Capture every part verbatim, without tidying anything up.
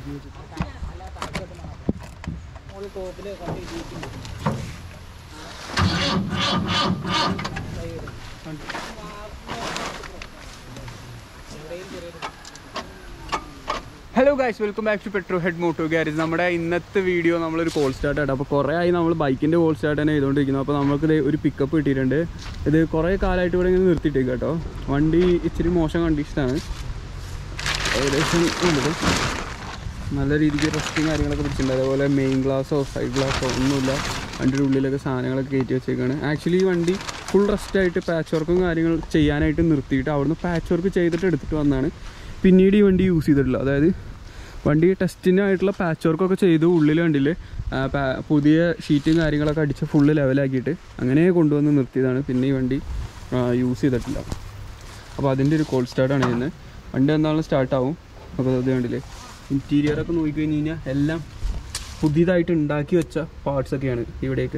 Hello guys, welcome back to PETROLHEAD Moto Garage. നമ്മുടെ ഇന്നത്തെ video നമ്മളൊരു കോൾ സ്റ്റാർട്ട് ആണ്. അപ്പോൾ കുറേ ആയി നമ്മൾ ബൈക്കിൻ്റെ കോൾ സ്റ്റാർട്ട് തന്നെ ചെയ്തുകൊണ്ടിരിക്കുന്നു. അപ്പോൾ നമുക്ക് ഒരു പിക്കപ്പ് കിട്ടിയിട്ടുണ്ട്. ഇത് കുറേ കാലമായിട്ട് ഇവിടെ ഇങ്ങനെ നിർത്തിയിട്ടേക്ക് കേട്ടോ. വണ്ടി ഇച്ചിരി മോശം കണ്ടീഷനാണ്. ഏകദേശം ഉള്ളത് നല്ല രീതിക്ക് റെസ്റ്റും കാര്യങ്ങളൊക്കെ പിടിച്ചിട്ടുണ്ട്. അതേപോലെ മെയിൻ ഗ്ലാസോ സൈഡ് ഗ്ലാസോ ഒന്നുമില്ല. വണ്ടിയുടെ ഉള്ളിലൊക്കെ സാധനങ്ങളൊക്കെ കയറ്റി വെച്ചേക്കാണ്. ആക്ച്വലി ഈ വണ്ടി ഫുൾ റെസ്റ്റായിട്ട് പാച്ച് വർക്കും കാര്യങ്ങൾ ചെയ്യാനായിട്ട് നിർത്തിയിട്ട് അവിടുന്ന് പാച്ച് വർക്ക് ചെയ്തിട്ട് എടുത്തിട്ട് വന്നതാണ്. പിന്നീട് ഈ വണ്ടി യൂസ് ചെയ്തിട്ടില്ല. അതായത് വണ്ടി ടെസ്റ്റിനായിട്ടുള്ള പാച്ച് വർക്കൊക്കെ ചെയ്തു. ഉള്ളിൽ വണ്ടിയിൽ പുതിയ ഷീറ്റും കാര്യങ്ങളൊക്കെ അടിച്ച് ഫുള്ള് ലെവലാക്കിയിട്ട് അങ്ങനെ കൊണ്ടുവന്ന് നിർത്തിയതാണ്. പിന്നെ ഈ വണ്ടി യൂസ് ചെയ്തിട്ടില്ല. അപ്പോൾ അതിൻ്റെ ഒരു കോൾ സ്റ്റാർട്ടാണ് ചെയ്യുന്നത്. വണ്ടി എന്താണെങ്കിലും സ്റ്റാർട്ടാവും. അപ്പോൾ അത് കണ്ടില്ലേ, ഇൻറ്റീരിയറൊക്കെ നോക്കിക്കഴിഞ്ഞ് കഴിഞ്ഞാൽ എല്ലാം പുതിയതായിട്ട് ഉണ്ടാക്കി വെച്ച പാർട്സൊക്കെയാണ് ഇവിടേക്ക്.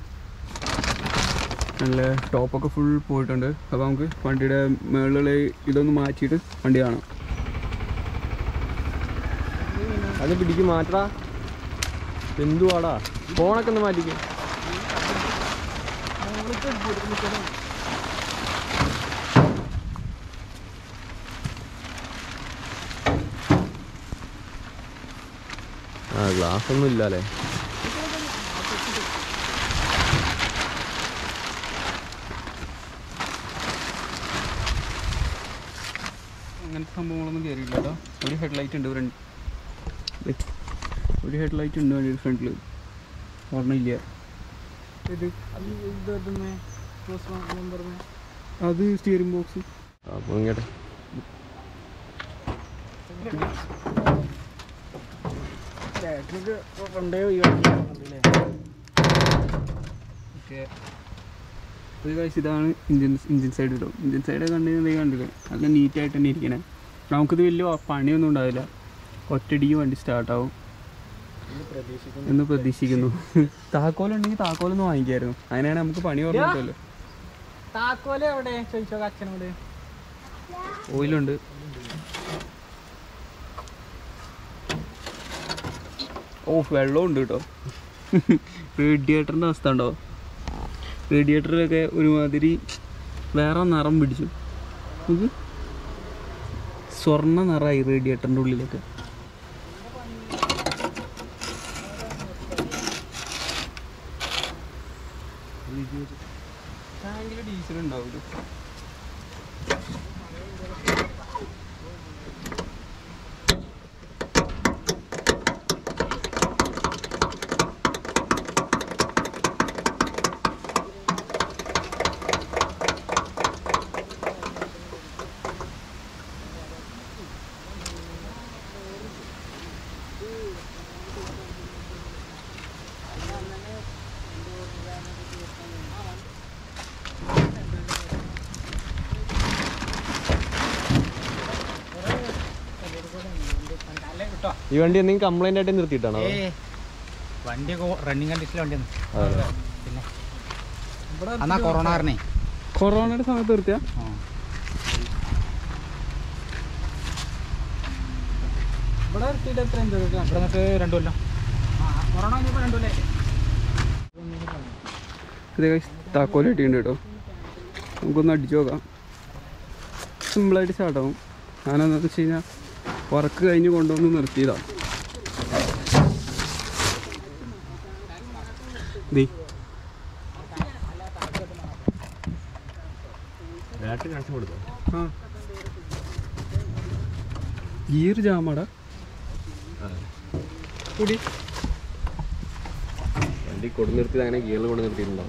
നല്ല ടോപ്പൊക്കെ ഫുൾ പോയിട്ടുണ്ട്. അപ്പോൾ നമുക്ക് വണ്ടിയുടെ മുകളിലുള്ള ഇതൊന്ന് മാറ്റിയിട്ട് വണ്ടി കാണാം. അത് പിടിക്ക് മാറ്റാ, എന്തുവാടാ ഫോണൊക്കെ ഒന്ന് മാറ്റിക്കും. ആ ഗ്ലാസ് ഒന്നും ഇല്ലല്ലേ. അങ്ങനത്തെ സംഭവങ്ങളൊന്നും കയറിയില്ല കേട്ടോ. ഒരു ഹെഡ്ലൈറ്റ് ഉണ്ട് ഫ്രണ്ട്, ഒരു ഹെഡ്ലൈറ്റ് ഉണ്ട് വണ്ടിയുടെ ഫ്രണ്ടിൽ, ഓർമ്മയില്ല. അത് സ്റ്റിയറിംഗ് ബോക്സ്. അപ്പോൾ ഇങ്ങോട്ടെ ഇതാണ് ഇഞ്ചിൻ ഇഞ്ചിൻ സൈഡ് കേട്ടോ. ഇഞ്ചിൻ സൈഡ് കണ്ടു കണ്ടില്ലേ, നല്ല നീറ്റായിട്ട് തന്നെ ഇരിക്കണേ. നമുക്കിത് വലിയ പണിയൊന്നും ഉണ്ടാവില്ല. ഒറ്റടിക്ക് വണ്ടി സ്റ്റാർട്ടാവും എന്ന് പ്രതീക്ഷിക്കുന്നു. താക്കോലുണ്ടെങ്കിൽ താക്കോലൊന്നും വാങ്ങിക്കായിരുന്നു. അതിനാണ് നമുക്ക് പണി ഓർമ്മല്ലോ. താക്കോല് എവിടെ ചോദിച്ചോ അച്ഛനോട്. ഓയിലുണ്ട്. ഓ വെള്ളമുണ്ട് കേട്ടോ. റേഡിയേറ്ററിൻ്റെ അവസ്ഥ ഉണ്ടോ? റേഡിയേറ്ററിലൊക്കെ ഒരുമാതിരി വേറെ നിറം പിടിച്ചു. നമുക്ക് സ്വർണ്ണ നിറമായി റേഡിയേറ്ററിൻ്റെ ഉള്ളിലൊക്കെ. ടാങ്കിൽ ഡീസൽ ഉണ്ടാവില്ല. ഈ വണ്ടി എന്തെങ്കിലും കംപ്ലൈന്റ് ആയിട്ട് നിർത്തിയിട്ടാണോ? വണ്ടി റണ്ണിങ് കണ്ടീഷനിലെ വണ്ടിയാണ്. പിന്നെ കൊറോണ കാരണേ കൊറോണയുടെ സമയത്ത് നിർത്തിയാ ഇവിടെ നിർത്തിയിട്ട് എത്ര എന്ത് ഇവിടെ നിന്നിട്ട് രണ്ടു കൊല്ലം. കൊറോണ കഴിഞ്ഞപ്പോൾ രണ്ടു കൊല്ലം. ഇത് താക്കോല് കിട്ടിയിട്ടുണ്ട് കേട്ടോ. നമുക്കൊന്ന് അടിച്ചു നോക്കാം. സിമ്പിളായിട്ട് സ്റ്റാർട്ടാവും. ഞാനെന്താണെന്ന് വെച്ച് കഴിഞ്ഞാൽ വർക്ക് കഴിഞ്ഞ് കൊണ്ടുവന്ന് നിർത്തിയതാണ്. ആ ഗിയർ ജാമാടാ. കൂടി വണ്ടി കൊണ്ട് നിർത്തിയത് അങ്ങനെ ഗിയറിൽ കൊണ്ട് നിർത്തിയിട്ടുണ്ടാവും.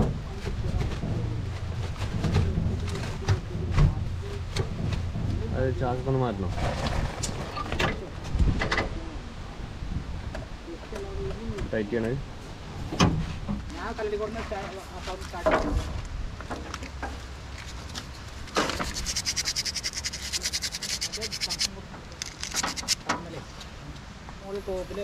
അത് ചാക്കൊന്ന് മാറ്റണം. ടൈറ്റ് ചെയ്യണേ. ടോപ്പില്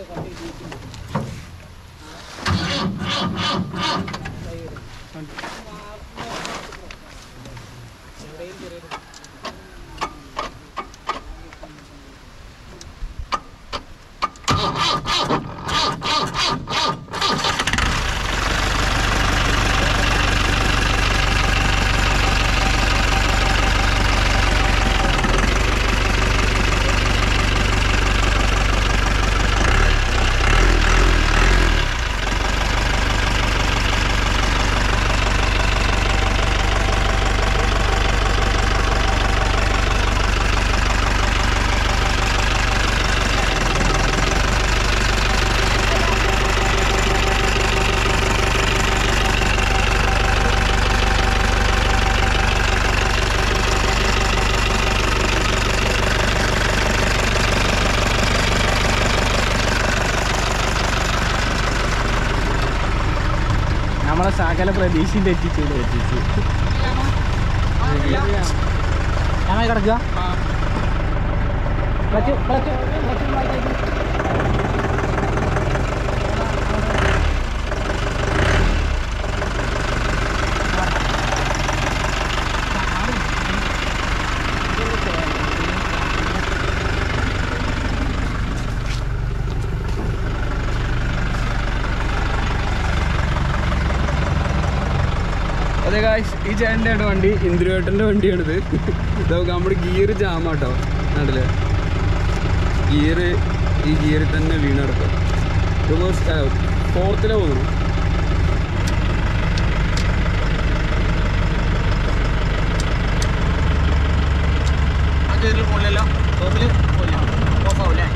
സകല പ്രതീക്ഷയും തെറ്റിച്ചു തെറ്റിച്ചു ഞാൻ കിടക്കുക ക്ലച്ച് ക്ലച്ച് ക്ലച്ച് അതെ ഗായ്സ്, ഈ ചേട്ടൻ്റെ വണ്ടി ഇന്ദ്രുവേട്ടൻ്റെ വണ്ടിയാണിത്. ഇതൊക്കെ നമ്മുടെ ഗിയർ ജാമാട്ടോ നാട്ടില്. ഗിയർ ഈ ഗിയറിൽ തന്നെ വീണെടുക്കും. ഫോർത്തിലെ പോകുന്നു. ആ ഗിയറിൽ പോകില്ലല്ലോ, ടോപ്പിൽ പോയില്ല, ടോപ്പാവൂലേ?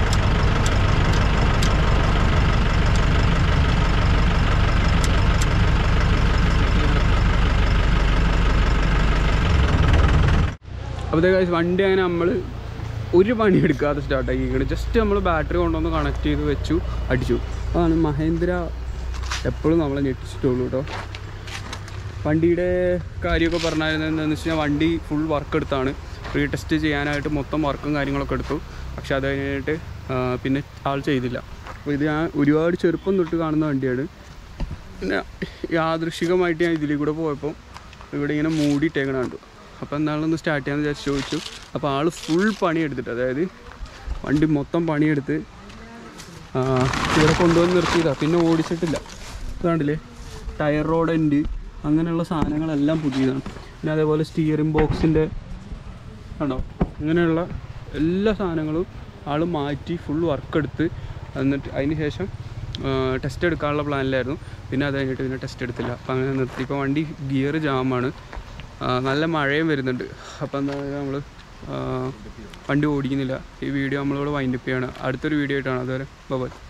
അപ്പോൾ ഗൈസ്, വണ്ടി അങ്ങനെ നമ്മൾ ഒരു പണി എടുക്കാതെ സ്റ്റാർട്ടാക്കിയിരിക്കണം. ജസ്റ്റ് നമ്മൾ ബാറ്ററി കൊണ്ടുവന്ന് കണക്ട് ചെയ്ത് വെച്ചു, അടിച്ചു. അതാണ് മഹേന്ദ്ര എപ്പോഴും നമ്മളെ ഞെട്ടിച്ചിട്ടുള്ളൂ കേട്ടോ. വണ്ടിയുടെ കാര്യമൊക്കെ പറഞ്ഞായിരുന്നത് എന്താണെന്ന് വെച്ച് കഴിഞ്ഞാൽ വണ്ടി ഫുൾ വർക്ക് എടുത്താണ്. പ്രീ ടെസ്റ്റ് ചെയ്യാനായിട്ട് മൊത്തം വർക്കും കാര്യങ്ങളൊക്കെ എടുത്തു. പക്ഷെ അത് കഴിഞ്ഞിട്ട് പിന്നെ ആൾ ചെയ്തില്ല. അപ്പോൾ ഇത് ഞാൻ ഒരുപാട് ചെറുപ്പം തൊട്ട് കാണുന്ന വണ്ടിയാണ്. പിന്നെ യാദൃശികമായിട്ട് ഞാൻ ഇതിൽ കൂടെ പോയപ്പോൾ ഇവിടെ ഇങ്ങനെ മൂടിയിട്ടേക്കണ കണ്ടു. അപ്പോൾ എന്താണെന്ന് സ്റ്റാർട്ട് ചെയ്യാമെന്ന് വിചാരിച്ച് ചോദിച്ചു. അപ്പോൾ ആൾ ഫുൾ പണിയെടുത്തിട്ട്, അതായത് വണ്ടി മൊത്തം പണിയെടുത്ത് ഇവിടെ കൊണ്ടുവന്ന് നിർത്തിയതാണ്. പിന്നെ ഓടിച്ചിട്ടില്ല. ഇതാണ്ടില്ലേ, ടയർ റോഡ് എൻഡ് അങ്ങനെയുള്ള സാധനങ്ങളെല്ലാം പുതിയതാണ്. പിന്നെ അതേപോലെ സ്റ്റിയറിംഗ് ബോക്സിൻ്റെ കണ്ടോ, അങ്ങനെയുള്ള എല്ലാ സാധനങ്ങളും ആൾ മാറ്റി ഫുൾ വർക്ക് എടുത്ത് എന്നിട്ട് അതിന് ശേഷം ടെസ്റ്റ് എടുക്കാനുള്ള പ്ലാനിലായിരുന്നു. പിന്നെ അത് കഴിഞ്ഞിട്ട് പിന്നെ ടെസ്റ്റ് എടുത്തില്ല. അപ്പോൾ അങ്ങനെ നിർത്തി. ഇപ്പോൾ വണ്ടി ഗിയർ ജാമാണ്. നല്ല മഴയും വരുന്നുണ്ട്. അപ്പോൾ എന്താ പറയുക, നമ്മൾ വണ്ടി ഓടിക്കുന്നില്ല. ഈ വീഡിയോ നമ്മളിവിടെ വൈൻഡപ്പ് ചെയ്യണം. അടുത്തൊരു വീഡിയോ ആയിട്ടാണ്. അതുവരെ ബൈ.